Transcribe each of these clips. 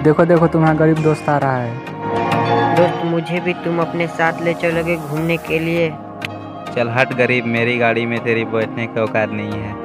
देखो देखो तुम्हारा गरीब दोस्त आ रहा है। दोस्त, मुझे भी तुम अपने साथ ले चलोगे घूमने के लिए? चल हट गरीब, मेरी गाड़ी में तेरी बैठने की औकात नहीं है।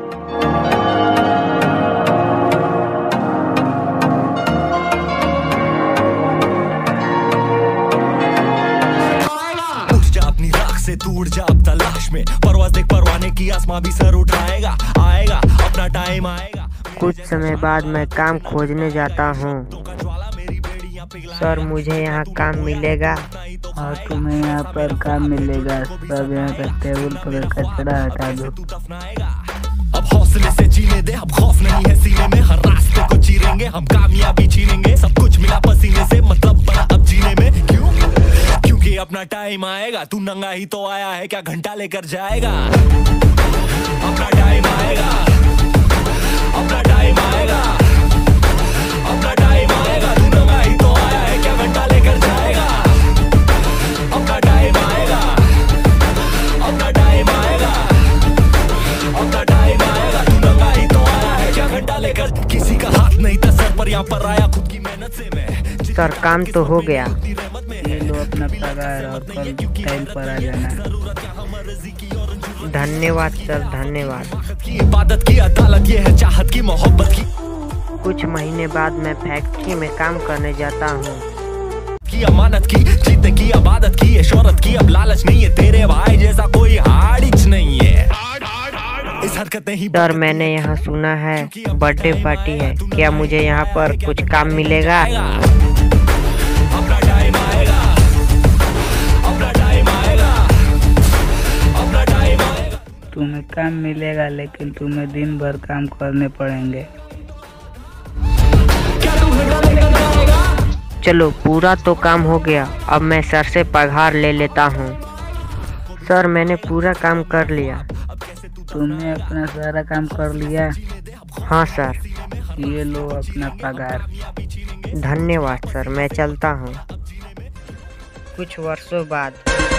से टूट जा अब तलाश में, परवाज़ देख परवाने की, आसमां भी सर उठाएगा, आएगा अपना टाइम आएगा। कुछ समय बाद मैं काम खोजने जाता हूँ। सर, मुझे यहाँ काम मिलेगा? और तुम्हें यहाँ पर काम मिलेगा। सब यहाँ का टेबल पर कचरा हटा दो। अब हौसले से जीने दे, अब खौफ नहीं है सीने में, हर रास्ते को चीरेंगे, हम कामयाबी छीनेंगे, सब कुछ मिला पसीने से, मतलब बड़ा अब जीने में। क्यों? क्योंकि अपना टाइम आएगा। तू नंगा ही तो आया है, क्या घंटा लेकर जाएगा? अपना टाइम आएगा, अपना टाइम आएगा, अपना टाइम आएगा। तू नंगा ही तो आया है, क्या घंटा लेकर जाएगा? अपना टाइम आएगा, अपना टाइम आएगा, अपना टाइम आएगा। तू नंगा ही तो आया है, क्या घंटा लेकर? किसी का हाथ नहीं था सर पर, यहाँ पर आया खुद की मेहनत से मैं। सर, काम तो हो गया। ये लो अपना पगार और कल टाइम पर आ जाना। धन्यवाद सर, धन्यवाद। की इबादत की अदालत, ये है चाहत की, मोहब्बत की। कुछ महीने बाद मैं फैक्ट्री में काम करने जाता हूँ। की अमानत की, जीतने की आबादत की, ये शोहरत की अब लालच नहीं है, तेरे भाई जैसा कोई हाड़िच नहीं है। इस हरकत नहीं। सर, मैंने यहाँ सुना है बर्थडे पार्टी है, क्या मुझे यहाँ पर कुछ काम मिलेगा? अपना टाइम आएगा, अपना टाइम आएगा, अपना टाइम आएगा। तुम्हें काम मिलेगा, लेकिन तुम्हें दिन भर काम करने पड़ेंगे। चलो, पूरा तो काम हो गया, अब मैं सर से पगार ले लेता हूँ। सर, मैंने पूरा काम कर लिया। तुमने अपना सारा काम कर लिया? हाँ सर। ये लो अपना पगार। धन्यवाद सर, मैं चलता हूँ। कुछ वर्षों बाद।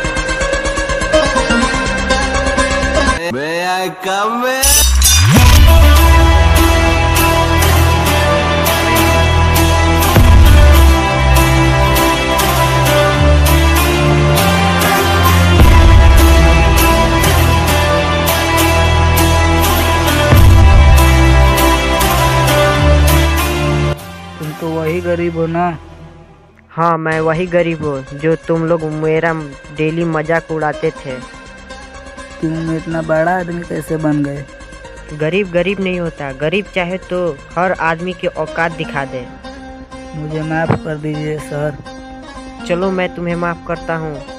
तुम तो वही गरीब हो ना? हाँ, मैं वही गरीब हूँ जो तुम लोग मेरा डेली मजाक उड़ाते थे। तुम इतना बड़ा आदमी कैसे बन गए? गरीब गरीब नहीं होता, गरीब चाहे तो हर आदमी की औकात दिखा दे। मुझे माफ कर दीजिए सर। चलो, मैं तुम्हें माफ करता हूँ।